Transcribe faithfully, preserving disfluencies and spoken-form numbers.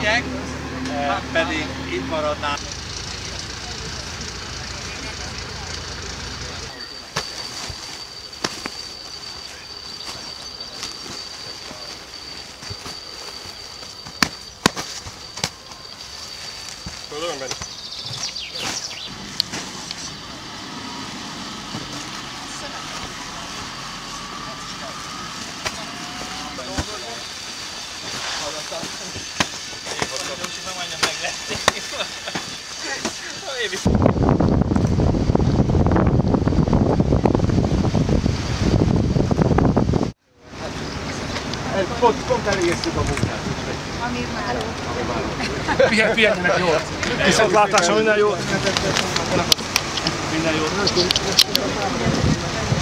lényeg, pedig itt maradnánk. Tudom benne. Pont, pont elégeztük a munkát. Amíg már jó. Pihen, pihenjenek jól. Viszontlátásra minden jót. Minden jót.